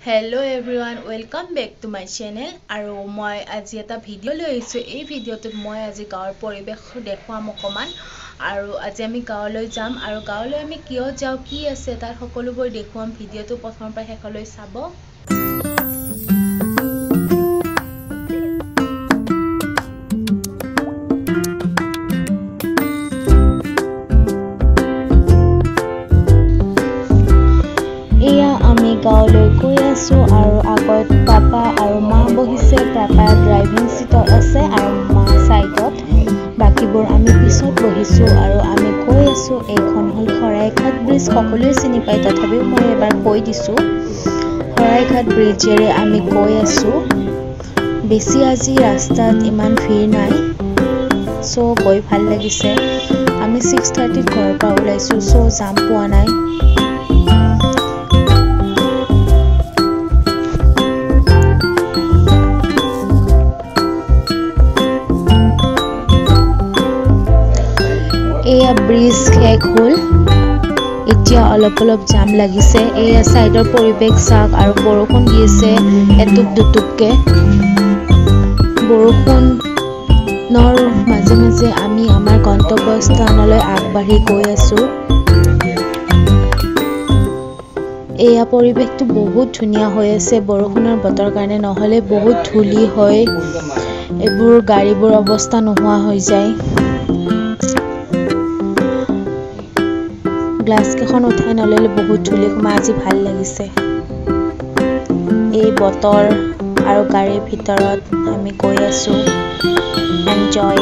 Hello everyone, welcome back to my channel. আৰু মই আজি এটা ভিডিও লৈ আহিছো। এই ভিডিওটোত মই আজি গাঁৱৰ পৰিবেশ দেখুৱাম অকমান। আৰু আজি আমি গাঁৱলৈ যাম আৰু গাঁৱলৈ আমি কিয় যাওঁ, কি আছে তাৰ সকলোবোৰ দেখুৱাম। ভিডিওটো প্ৰথমৰ পৰা শেষলৈ চাব। আমি গাঁৱলৈ গৈ আছো আৰু আগত পাপা আৰু মা বহিছে। পাপা ড্ৰাইভিং সিটত আছে আৰু মা সাইডত, বাকিবোৰ আমি পিছত বহিছো আৰু আমি গৈ আছো। এইখন হল শৰাইঘাট ব্ৰিজ, সকলোৱে চিনি পায়, তথাপিও মই এবাৰ কৈ দিছো। শৰাইঘাট ব্ৰিজেৰে আমি গৈ আছো। বেছি আজি ৰাস্তাত ইমান ভিৰ নাই, সো গৈ ভাল লাগিছে। আমি 6:30 ঘৰৰ পৰা ওলাইছো, সো জাম পোৱা নাই। এয়া ব্ৰিজ শেষ হল, এতিয়া অলপ জাম লাগিছে। এয়া সাইডৰ পৰিবেশ চাওক আৰু বৰষুণ দি আছে এটুপ দুটুপকে। বৰষুণৰ মাজে মাজে আমি আমাৰ গন্তব্যস্থানলৈ আগবাঢ়ি গৈ আছো। এয়া পৰিবেশটো বহুত ধুনীয়া হৈ আছে বৰষুণৰ বতৰ কাৰণে, নহলে বহুত ধূলি হয়, এইবোৰ গাড়ীবোৰ অৱস্থা নোহোৱা হৈ যায়। গ্লাছ কেইখন উঠাই নললে বহুত ধূলি সোমাই। আজি ভাল লাগিছে এই বতৰ আৰু গাড়ীৰ ভিতৰত আমি গৈ আছো। এনজয়।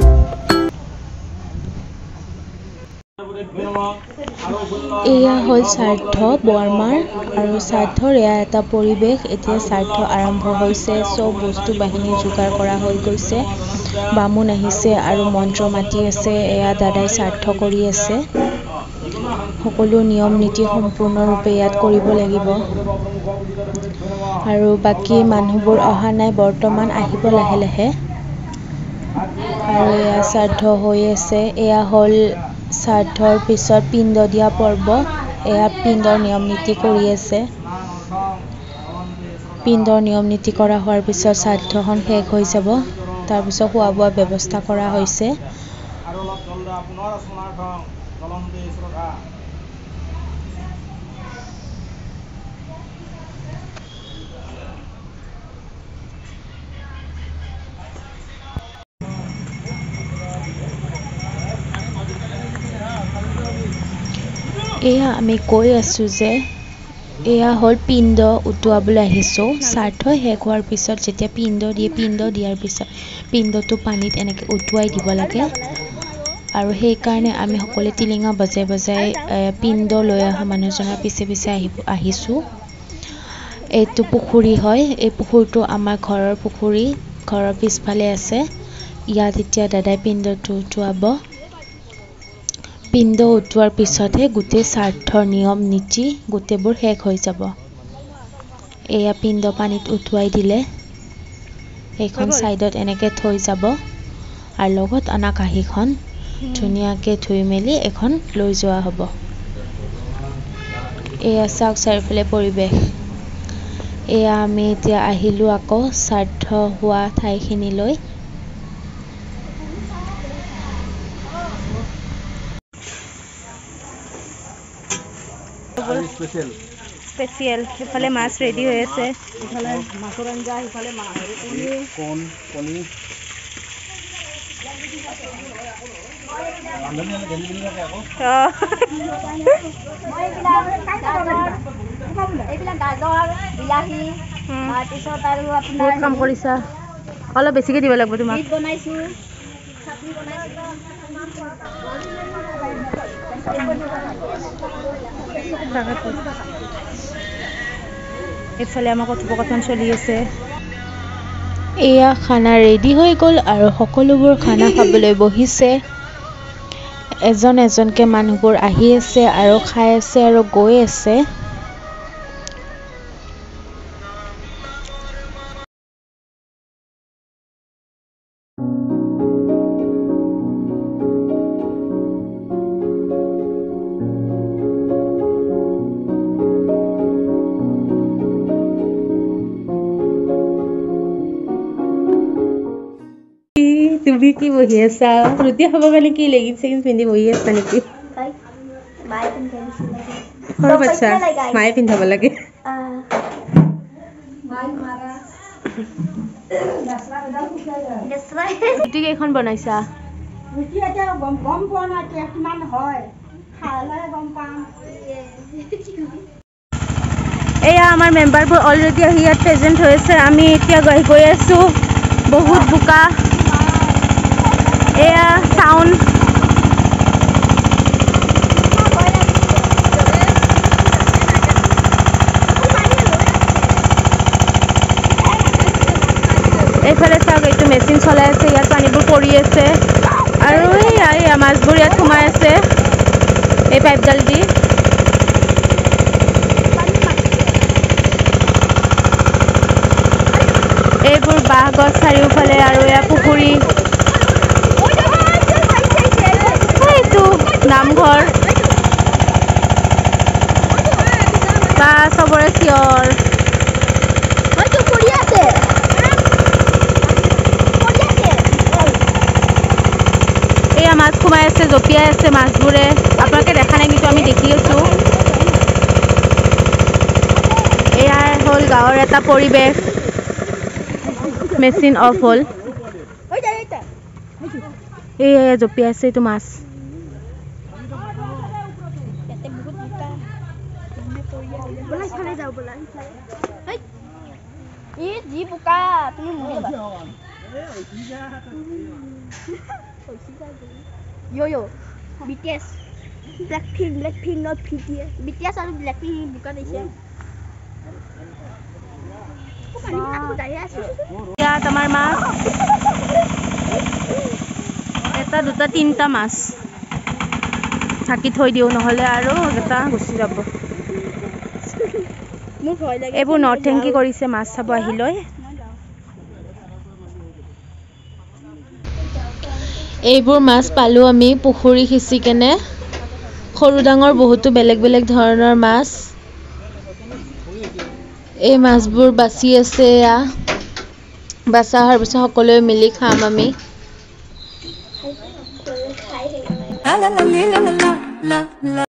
এয়া হল sartdho বৰমাৰ, আৰু sartdhoৰ এয়া এটা পৰিবেশ। এতিয়া sartdho আৰম্ভ হৈছে, চব বস্তু বাহিনী যোগাৰ কৰা হৈ গৈছে। বামুণ আহিছে আৰু মন্ত্ৰ মাতি আছে। এয়া দাদাই sartdho কৰি আছে। সকলো নিয়ম নীতি সম্পূৰ্ণৰূপে ইয়াত কৰিব লাগিব আৰু বাকী মানুহবোৰ অহা নাই বৰ্তমান, আহিব লাহে লাহে। আৰু এয়া sartdho হৈ আছে। এয়া হল sartdhoৰ পিছত পিণ্ড দিয়া পৰ্ব। এয়া পিণ্ডৰ নিয়ম নীতি কৰি আছে। পিণ্ডৰ নিয়ম নীতি কৰা হোৱাৰ পিছত sartdhoখন শেষ হৈ যাব। তাৰপিছত খোৱা বোৱা ব্যৱস্থা কৰা হৈছে। এয়া আমি কৈ আছো যে এয়া হল পিণ্ড উটুৱাবলৈ আহিছো। sartdho শেষ হোৱাৰ পিছত যেতিয়া পিণ্ড দিয়ে, পিণ্ড দিয়াৰ পিছত পিণ্ডটো পানীত এনেকে উটুৱাই দিব লাগে। আৰু সেইকাৰণে আমি সকলোৱে টিলিঙা বজাই বজাই পিণ্ড লৈ অহা মানুহজনৰ পিছে পিছে আহিছো। এইটো পুখুৰী হয়, এই পুখুৰীটো আমাৰ ঘৰৰ পুখুৰী, ঘৰৰ পিছফালে আছে। ইয়াত এতিয়া দাদাই পিণ্ডটো উটুৱাব। পিণ্ড উটুৱাৰ পিছতহে গোটেই sartdhoৰ নিয়ম নীতি গোটেইবোৰ শেষ হৈ যাব। এয়া পিণ্ড পানীত উটুৱাই দিলে এইখন সাইডত এনেকে থৈ যাব আৰু লগত অনা কাঁহীখন ধুনীয়াকে ধুই মেলি এখন লৈ যোৱা হ'ব। এয়া চাওক চাৰিওফালে পৰিবেশ। এয়া আমি এতিয়া আহিলো আকৌ sartdho হোৱা ঠাইখিনিলৈ। স্পেচিয়েল ইফালে মাছ ৰেডি হৈ আছে, ইফালে মাছৰ আঞ্জা, ইফালে কণী। বহুত কাম কৰিছা, অলপ বেছিকে দিব লাগিব তোমাক। এইফালে আমাৰ কথোপকথন চলি আছে। এয়া খানা ৰেডি হৈ গ'ল আৰু সকলোবোৰ খানা খাবলৈ বহিছে। এজন এজনকে মানুহবোৰ আহি আছে আৰু খাই আছে আৰু গৈ আছে। তুমি কি বহি আছা ৰুটি খাব কাৰণে কি লেগিন চেগিন পিন্ধি বহি আছা নেকি সৰু বাচ্চা মায়ে পিন্ধাব লাগে ৰুটি কেইখন বনাইছা ৰুটি এটা গম পোৱা নাই কিমান হয় খালে গম পাম এয়া আমাৰ মেম্বাৰবোৰ অলৰেডি আহি ইয়াত প্ৰেজেণ্ট হৈছে আমি এতিয়া গৈ আছোঁ বহুত বোকা এয়া টাউন এইফালে চাওক এইটো মেচিন চলাই আছে ইয়াত পানীবোৰ পৰি আছে আৰু এই মাছবোৰ ইয়াত সোমাই আছে এই পাইপডাল দি এইবোৰ বাঁহ গছ চাৰিওফালে আৰু এয়া পুখুৰী এইটো নামঘৰ বা চবৰে চিঞৰ এয়া মাছ সোমাই আছে জঁপিয়াই আছে মাছবোৰে আপোনালোকে দেখা নাই কিন্তু আমি দেখি আছোঁ এয়া হ'ল গাঁৱৰ এটা পৰিৱেশ মেচিন অফ হ'ল এয়া জঁপিয়াই আছে এইটো মাছ Yo, BTS, Blackpink, not BTS. BTS আৰু Blackpink বুকা দিছে। ইয়াত আমাৰ মাছ এটা দুটা তিনিটা মাছ ঢাকি থৈ দিওঁ নহ'লে আৰু এটা গুচি যাব এইবোৰ নৰ্থেংকি কৰিছে মাছ চাব আহিলৈ এইবোৰ মাছ পালোঁ আমি পুখুৰী সিঁচি কেনে সৰু ডাঙৰ বহুতো বেলেগ বেলেগ ধৰণৰ মাছ এই মাছবোৰ বাচি আছে এয়া বাচা হোৱাৰ পিছত সকলোৱে মিলি খাম আমি